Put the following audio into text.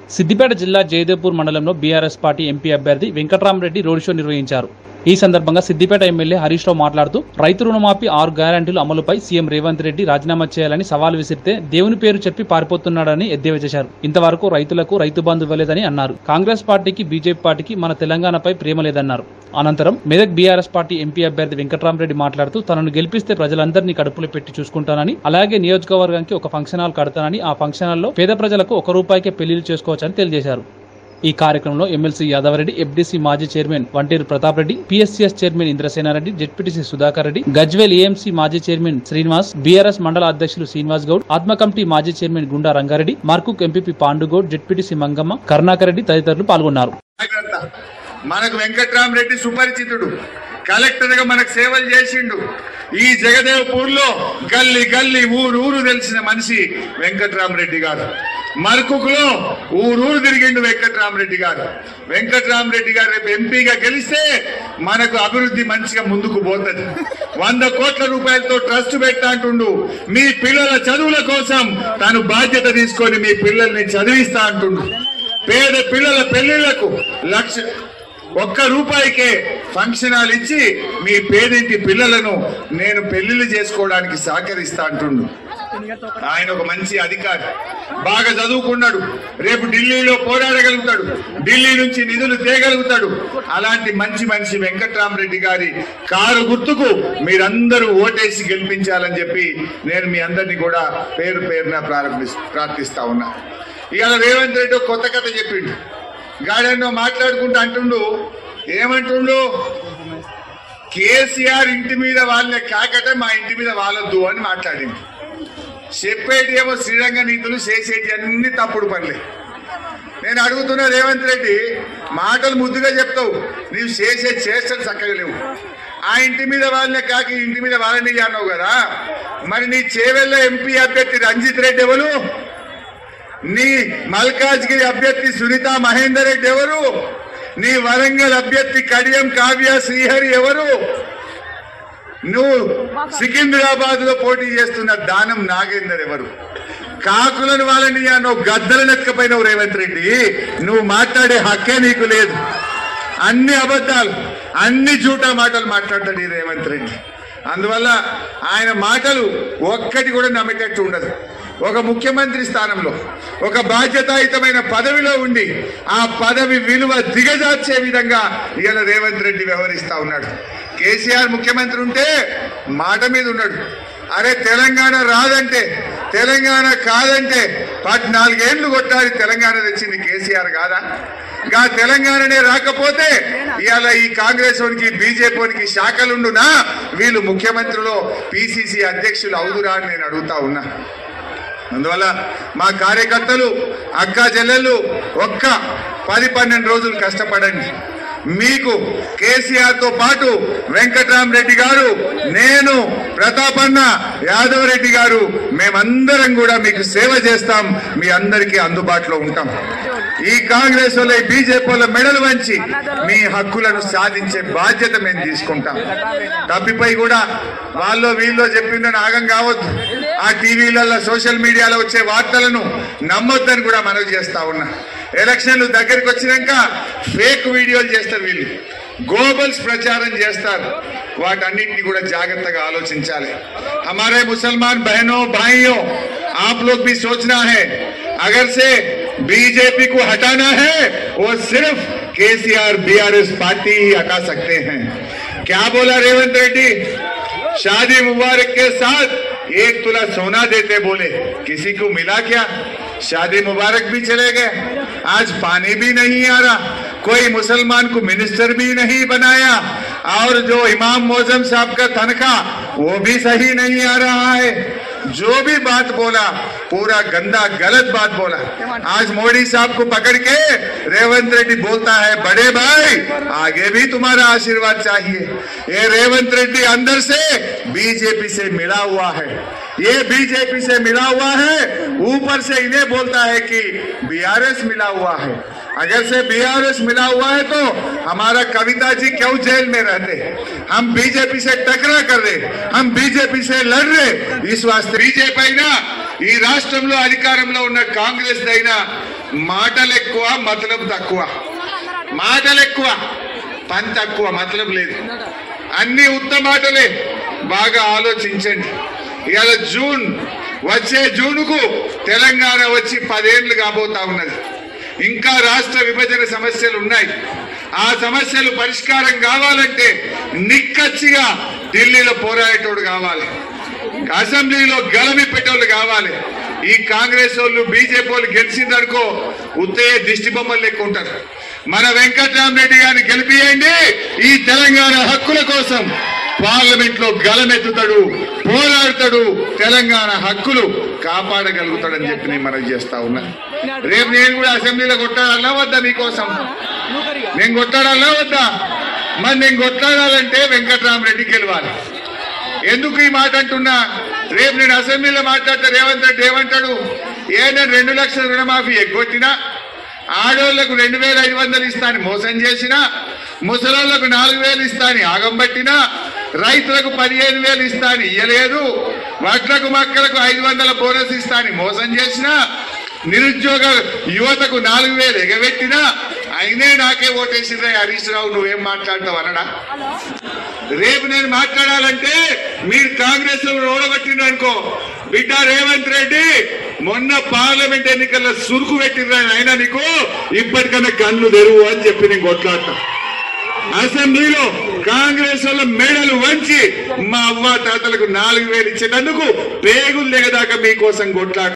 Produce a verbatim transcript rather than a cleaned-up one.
సిద్దిపేట జిల్లా జయదేవ్పూర్ మండలంలో BRS party MP అభ్యర్థి వెంకట్రామరెడ్డి రోడ్ షో నిర్వహించారు. ఈ సందర్భంగా సిద్దిపేట ఎమ్మెల్యే హరీష్ రావు మాట్లాడుతూ రైతు రుణమాఫీ ఆరు గ్యారంటీల అమలుపై సీఎం రేవంత్ రెడ్డి రాజీనామా చేయాలని సవాల్ విసిరితే దేవుని పేరు చెప్పి పారిపోతున్నాడని ఎద్దేవా చేశారు. ఇంతవరకు రైతులకు రైతు బంధు ఇవ్వలేదని అన్నారు. కాంగ్రెస్ పార్టీకి బీజేపీ పార్టీకి మన తెలంగాణపై ప్రేమ లేదన్నారు. అనంతరం మెదక్ బీఆర్ఎస్ పార్టీ ఎంపీ అభ్యర్థి వెంకట్రామరెడ్డి మాట్లాడుతూ తనను గెలిపిస్తే ప్రజలందరినీ కడుపులో పెట్టి చూసుకుంటానని, అలాగే నియోజకవర్గానికి ఒక ఫంక్షన్ హాల్ కడతానని, ఆ ఫంక్షన్ హాల్లో పేద ప్రజలకు ఒక రూపాయికే పెళ్లిళ్లు చేసుకోవచ్చని తెలియజేశారు. ఈ కార్యక్రమంలో ఎమ్మెల్సీ యాదవరెడ్డి, ఎఫ్డీసీ మాజీ chairman Vanteru Pratap Reddy, PSCS chairman Indrasenareddy, ZPTC Sudhakar Reddy, Gajwel AMC మాజీ చైర్మన్ శ్రీనివాస్, బీఆర్ఎస్ మండల అధ్యక్షులు శ్రీనివాస్ గౌడ్, ఆత్మ కమిటీ మాజీ chairman Gunda Rangareddy, Markook MPP Pandugoud, ZPTC Mangamma, Karunakar Reddy తదితరులు పాల్గొన్నారు. మనకు వెంకట్రామరెడ్డి సుపరిచితుడు, కలెక్టర్ గా మనకు సేవలు చేసిండు. ఈ జగదేవ్పూర్ లో గల్లీ గల్లీ ఊరు ఊరు తెలిసిన మనిషి వెంకట్రామరెడ్డి గారు. మర్కుకులో ఊరూరు తిరిగిండు వెంకట్రామరెడ్డి గారు. వెంకట్రామరెడ్డి గారు రేపు ఎంపీగా గెలిస్తే మనకు అభివృద్ధి మంచిగా ముందుకు పోతుంది. వంద కోట్ల రూపాయలతో ట్రస్ట్ పెట్టాంటుండు. మీ పిల్లల చదువుల కోసం తాను బాధ్యత తీసుకొని మీ పిల్లల్ని చదివిస్తా అంటుండు. పేద పిల్లల పెళ్లిళ్లకు లక్ష ఒక్క రూపాయికే ఫంక్షన్ హాల్ ఇచ్చి మీ పేదింటి పిల్లలను నేను పెళ్లిళ్ళు చేసుకోవడానికి సహకరిస్తా అంటుండు. ఆయన ఒక మంచి అధికారి, బాగా చదువుకున్నాడు, రేపు ఢిల్లీలో పోరాడగలుగుతాడు, ఢిల్లీ నుంచి నిధులు తేగలుగుతాడు. అలాంటి మంచి మనిషి వెంకట్రామరెడ్డి గారి కారు గుర్తుకు మీరందరూ ఓటేసి గెలిపించాలని చెప్పి నేను మీ అందరినీ కూడా పేరు పేరున ప్రారంభి ప్రార్థిస్తా ఉన్నా. ఇవాళ రేవంత్ రెడ్డి కొత్త కథ చెప్పిండు. గాడెన్నో మాట్లాడుకుంటూ అంటుండు, ఏమంటుండు, కేసీఆర్ ఇంటి మీద వాళ్ళే కాకటే మా ఇంటి మీద వాళ్ళొద్దు అని మాట్లాడింది. చెప్పేటి ఏమో శ్రీరంగ నీతులు, చేసేటి అన్ని తప్పుడు పనులే. నేను అడుగుతున్నా రేవంత్ రెడ్డి, మాటలు ముద్దుగా చెప్తావు, నీవు చేసే చేష్టలు చక్కగా లేవు. ఆ ఇంటి మీద వాళ్ళనే కాకి ఇంటి మీద వాళ్ళని అన్నావు కదా, మరి నీ చేవెళ్ళ ఎంపీ అభ్యర్థి రంజిత్ రెడ్డి ఎవరు? నీ మల్కాజ్గిరి అభ్యర్థి సునీత మహేందర్ రెడ్డి ఎవరు? నీ వరంగల్ అభ్యర్థి కడియం కావ్య శ్రీహరి ఎవరు? నువ్వు సికింద్రాబాద్ లో పోటీ చేస్తున్న దానం నాగేందర్ ఎవరు? కాకులను వాళ్ళని నువ్వు గద్దలు నెక్కపోయినావు రేవంత్ రెడ్డి. నువ్వు మాట్లాడే హక్కే నీకు లేదు. అన్ని అబద్ధాలు, అన్ని జూటా మాటలు మాట్లాడతాడు ఈ రేవంత్ రెడ్డి. అందువల్ల ఆయన మాటలు ఒక్కటి కూడా నమ్మేటట్టు ఉండదు. ఒక ముఖ్యమంత్రి స్థానంలో, ఒక బాధ్యతాయుతమైన పదవిలో ఉండి ఆ పదవి విలువ దిగజార్చే విధంగా ఇవాళ రేవంత్ రెడ్డి వ్యవహరిస్తా ఉన్నాడు. కేసీఆర్ ముఖ్యమంత్రి ఉంటే మాట మీద ఉన్నాడు. అరే తెలంగాణ రాదంటే, తెలంగాణ కాదంటే పద్నాలుగేళ్లు కొట్టాలి. తెలంగాణ తెచ్చింది కేసీఆర్ కాదా? ఇంకా తెలంగాణనే రాకపోతే ఇవాళ ఈ కాంగ్రెస్ వానికి, బీజేపీ వానికి శాఖలుండునా? వీళ్ళు ముఖ్యమంత్రిలో పిసిసి అధ్యక్షులు అవుదురా అని నేను అడుగుతా ఉన్నా. అందువల్ల మా కార్యకర్తలు, అక్క చెల్లెళ్ళు ఒక్క పది పన్నెండు రోజులు కష్టపడండి. మీకు కేసీఆర్ తో పాటు వెంకట్రామరెడ్డి గారు, నేను, ప్రతాపన్న, యాదవ్ రెడ్డి గారు మేమందరం కూడా మీకు సేవ చేస్తాం. మీ అందరికీ అందుబాటులో ఉంటాం. ఈ కాంగ్రెస్ వాళ్ళ, బీజేపీ వాళ్ళ మెడలు వంచి మీ హక్కులను సాధించే బాధ్యత మేము తీసుకుంటాం. తప్పిపోయి కూడా వాళ్ళు వీళ్ళు చెప్పిందని ఆగం కావద్దు. ఆ టీవీలలో, సోషల్ మీడియాలో వచ్చే వార్తలను నమ్మొద్దని కూడా మనవి చేస్తా ఉన్నా. ఎలక్షన్లు దగ్గరికి వచ్చినాక ఫేక్ వీడియోలు చేస్తారు వీళ్ళు, గోబల్స్ ప్రచారం చేస్తారు. వాటన్నింటినీ కూడా జాగ్రత్తగా ఆలోచించాలి. हमारे मुसलमान बहनों भाइयों, आप लोग भी सोचना है, अगर से बीजेपी को हटाना है वो सिर्फ केसीआर बीआरएस पार्टी ही हटा सकते हैं. क्या बोला रेवंत रेड्डी? शादी मुबारक के साथ एक तुला सोना देते बोले, किसी को मिला क्या? शादी मुबारक भी चले गए, आज पानी भी नहीं आ रहा, कोई मुसलमान को मिनिस्टर भी नहीं बनाया, और जो इमाम मोजम साहब का तनख्वाह वो भी सही नहीं आ रहा है. जो भी बात बोला पूरा गंदा गलत बात बोला. आज मोदी साहब को पकड़ के रेवंत रेड्डी बोलता है, बड़े भाई आगे भी तुम्हारा आशीर्वाद चाहिए. ये रेवंत रेड्डी अंदर से बीजेपी से मिला हुआ है, ये बीजेपी से मिला हुआ है, ऊपर से इन्हें बोलता है कि बीआरएस मिला हुआ है. अगर से बीआरएस मिला हुआ है तो हमारा कविता जी क्यों जेल में रहते? हम बीजेपी से टकरा कर रहे, हम बीजेपी से लड़ रहे. इस वास्ते बीजेपी అయినా, ఈ రాష్ట్రంలో అధికారంలో ఉన్న కాంగ్రెస్ అయినా మాటలు ఎక్కువ మతలబు తక్కువ, మాటలు ఎక్కువ పని తక్కువ, మతలబు లేదు. అన్ని ఉత్త మాటలే. బాగా ఆలోచించండి. ఇవాళ జూన్, వచ్చే జూన్కు తెలంగాణ వచ్చి పదేళ్లు కాబోతా ఉన్నది. ఇంకా రాష్ట్ర విభజన సమస్యలు ఉన్నాయి. ఆ సమస్యలు పరిష్కారం కావాలంటే నిక్కచ్చిగా ఢిల్లీలో పోరాడేటోడు కావాలి, అసెంబ్లీలో గలమి పెట్టేవాళ్ళు కావాలి. ఈ కాంగ్రెస్ వాళ్ళు బీజేపీ వాళ్ళు గెలిచిందనుకో ఉత్తయ్య దిష్టి బొమ్మలు లెక్క ఉంటారు. మన వెంకట్రామరెడ్డి గారిని గెలిపియండి. ఈ తెలంగాణ హక్కుల కోసం పార్లమెంట్ లో గలమెత్తుతాడు, పోరాడతాడు, తెలంగాణ హక్కులు కాపాడగలుగుతాడని చెప్పి నేను మనం చేస్తా ఉన్నా. రేపు నేను కూడా అసెంబ్లీలో కొట్టాడల్లా వద్దా? మీకోసం నేను కొట్టాడల్లా వద్దా? మరి నేను కొట్లాడాలంటే వెంకట్రామరెడ్డి గెలవాలి. ఎందుకు ఈ మాట అంటున్నా? రేపు నేను అసెంబ్లీలో మాట్లాడితే రేవంత్ రెడ్డి ఏమంటాడు? ఏ నేను రెండు లక్షల రుణమాఫీ ఎగ్గొట్టినా, ఆడోళ్లకు రెండు వేల ఐదు వందలు ఇస్తాని మోసం చేసినా, ముసలోళ్లకు నాలుగు వేలు ఇస్తాని ఆగం పట్టినా, రైతులకు పదిహేను వేలు ఇస్తాని ఇయ్యలేదు, వడ్లకు మక్కలకు ఐదు వందల బోనస్ ఇస్తాని మోసం చేసినా, నిరుద్యోగ యువతకు నాలుగు వేలు ఎగబెట్టినా, అయినే నాకే ఓటేసిందా హరీష్ రావు నువ్వేం మాట్లాడతావు అనడా? రేపు నేను మాట్లాడాలంటే మీరు కాంగ్రెస్ ఓడగొట్టిండ్రు అనుకో, బిడ్డ రేవంత్ రెడ్డి మొన్న పార్లమెంట్ ఎన్నికల్లో సురుకు పెట్టిండ్రు అయినా నీకు ఇప్పటికన్నా కళ్ళు తెరువు అని చెప్పి నేను కొట్లాడతా. అసెంబ్లీలో కాంగ్రెస్ వాళ్ళ మెడలు వంచి మా అవ్వ తాతలకు నాలుగు వేలు ఇచ్చేటందుకు పేగులు దిగదాకా మీకోసం కొట్లాడతా.